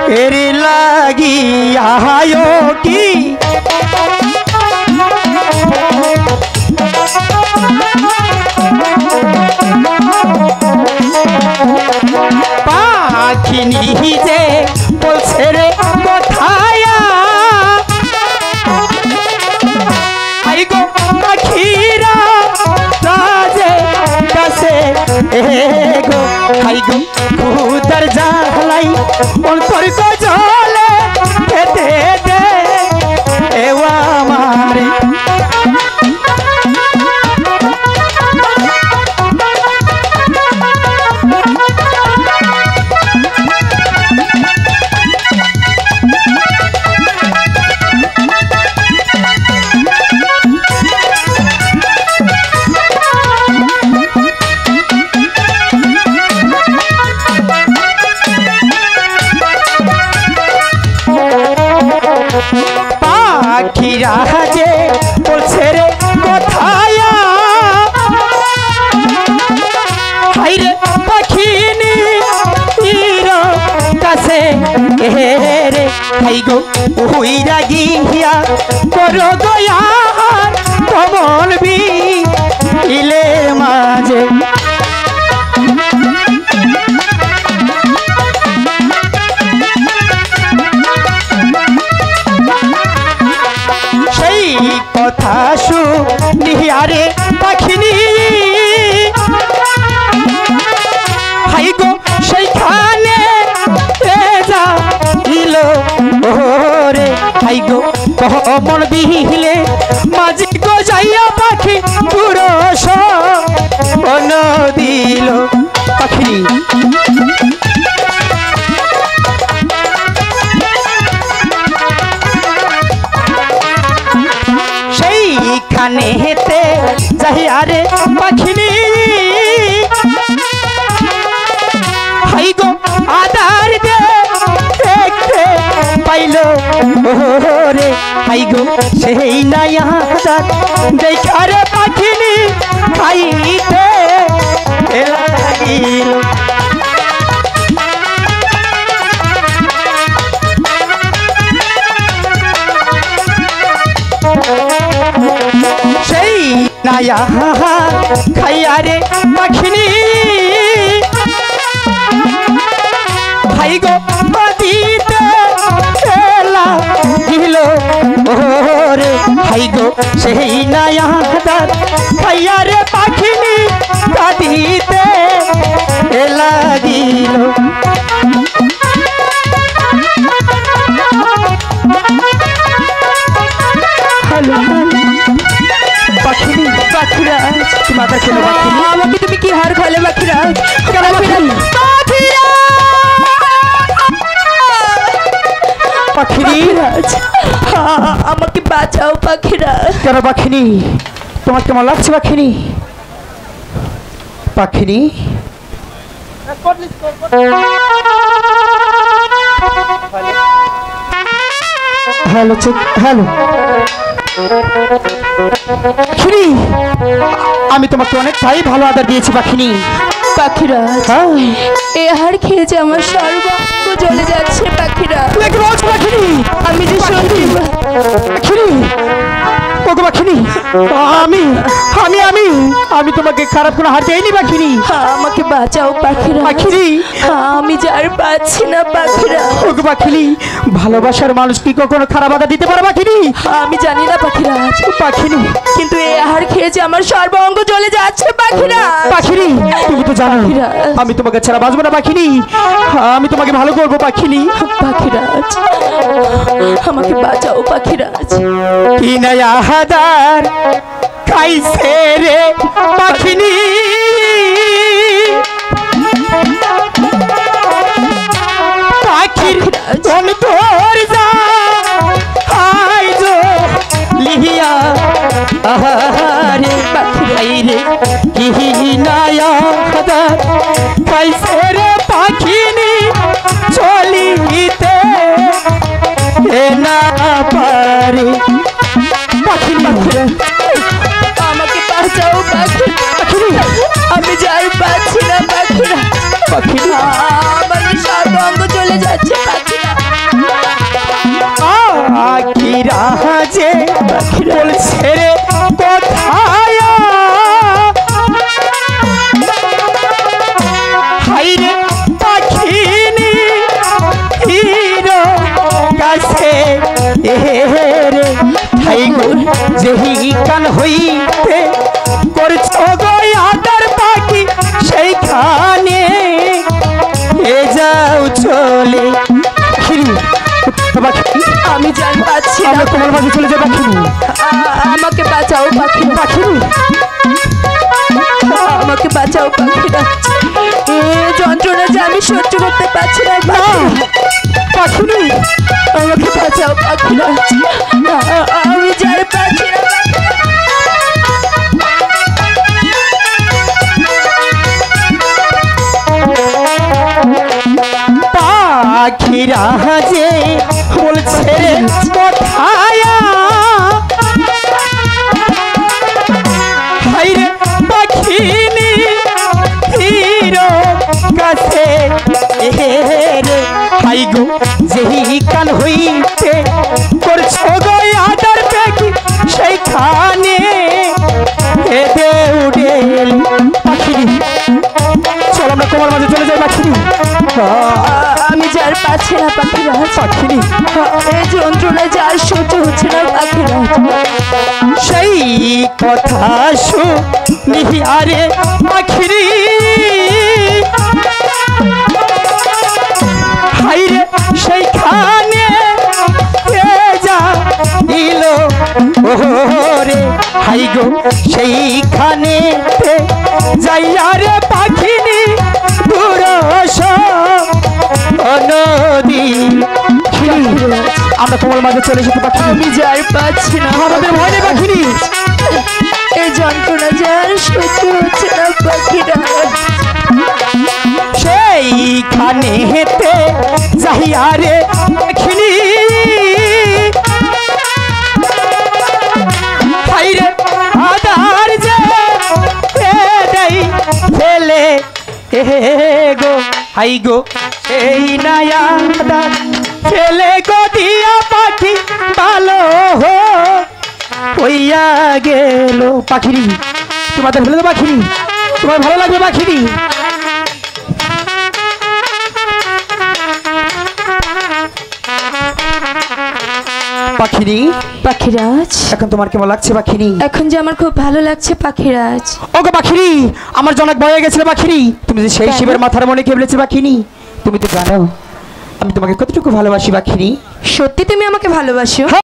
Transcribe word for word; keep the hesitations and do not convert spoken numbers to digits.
এর লাগিয়া কি পাখি নিজে বলছে রে কোথায় আই গো পাখিরা রাজে কাছে এগো আই গো খুদার জালাই অন্তর কো জলে খেতে দে এওয়া আমারে পাখিরা যে বলছে রে কোথায় হাইরে পাখিনি কাছে রে হাই গো উইরা গিয়া করো গয়া কমল বি ইলে মাঝে কথা শুনিয়ারে পাখিনি হাই গো সেইখানে যা দিল ওরে হাই গো কমল বিহিলে মাঝে গো যাইয়া পাখি পুরো সন দিল পাখি সেইখানে হেতে যাইয়ারে পাখিনি হাই গো আদার দে দেখতে পাইল ওরে হাই গো সেই নাই আদার দেখারে পাখিনি খাইতে লাগিল সেই নায়া খাইয়ারে পাখিনি ভাই গো দিতে দিল ওরে ভাই গো সেই নায়া খাইয়ারে পাখিনি দিতে লাগিল পাখিনি পাখিরাজ মাথা ছিল পাখিনি আমাকে তুমি কি হার খালে পাখিরাজ পাখিরাজ আমাকে বাঁচাও পাখিরাজ কেন পাখিনি তোমার কেমন লাগছে পাখিনি পাখিনি হ্যালো হ্যালো পাখিনি আমি তোমাকে অনেকটাই ভালো আদর দিয়েছি পাখিনি পাখিরাজ এ হার খেয়েছে আমার সর্বঙ্গ জ্বলে যাচ্ছে পাখিরাজ পাখিনি আমি যে সত্যি পাখিনি ওগো পাখিনি আমি আমি আমি আমি তোমাকে খারাপ কোনো হার দেইনি পাখিনি আমাকে বাঁচাও পাখিরা পাখিনি আমি যার পাচ্ছি না পাখিরা ওগো পাখিনি ভালোবাসার মানুষ কি কখনো খারাপ আদর দিতে পারে পাখিনি আমি জানি না পাখিরাজ পাখিনি কিন্তু এই আহার খেয়েছে আমার সর্বঙ্গ জ্বলে যাচ্ছে পাখিরা পাখিনি তুমি তো জানো আমি তোমাকে ছাড়া বাঁচবো না পাখিনি আমি তোমাকে ভালো করবো পাখিনি পাখিরাজ আমাকে বাঁচাও পাখিরাজ কি নয়া হাদার কাইসে রে পাখিনি পাখির কোন তোর যা আই যো লিহিয়া আহারে পাখিরাই রে কি নয়া হাদার কাইসে রে পাখিনি চলিতে না পারে পাখি পাখি আমাকে বাঁচাও পাখি আমি যাই পাচ্ছি না পাখিরা পাখি আমার সর্বঙ্গ চলে যাচ্ছে পাখিরা পাচ্ছি না। আমরা তোমার মাঝে চলে যাই পাখিনি। আমাকে বাঁচাও পাখিরা, পাখিনি আমাকে বাঁচাও পাখিরা। এ যন্ত্রণা যে আমি সহ্য করতে পারছি না পাখিনি। আমাকে বাঁচাও পাখিরা, আমি যাই পাচ্ছি না। পাখিরা যে বলছে কোথায়া, হাইরে পাখিনি হিরো কাছে রে, হাই গো যেই কান হইতে করছো গো আদার পেকি সেইখানে হেদে উড়েল পাখিনি। চল আমরা তোমার মাঝে চলে যাই পাখিনি। আমি যার পাচ্ছি না পাখিরা, পাখিনি এই যন্ত্রণা যার সহ্য হচ্ছে না পাখিরা। সেই কথা শুনি আরে পাখিরি, হাইরে সেইখানে যা দিল ওরে, হাই গো সেইখানে যাইয়া রে পাখিনি দূর নদী। আমরা তোমার মাঝে চলে এসেছি পাখিনি। আমি যার পাচ্ছি না, আমাদের ভয় নেই পাখিনি। এই যন্ত্রণা যার সহ্য হচ্ছে না পাখিরা। সেইখানে হেতে যাইয়া রে পাখিনি, হাইরে আদার যে দেই ফেলে গো, হাই গো এই নায়া আদার ফেলে গো দিয়া পাখি ভালো হইয়া গেল পাখিরি। তোমাদের ফেলে তো পাখিরি, তোমার ভালো লাগবে পাখিরি। পাখিনি পাখিরাজ, এখন তোমার কেমন লাগছে পাখিনি? এখন যে আমার খুব ভালো লাগছে পাখিরাজ। ওগো পাখিনি, আমার জনক ভয় গেছিল পাখিনি। তুমি যে সেই শিবের মাথার মনে কেবলেছে পাখিনি। তুমি তো জানো আমি তোমাকে কতটুকু ভালোবাসি পাখিনি। সত্যি তুমি আমাকে ভালোবাসো?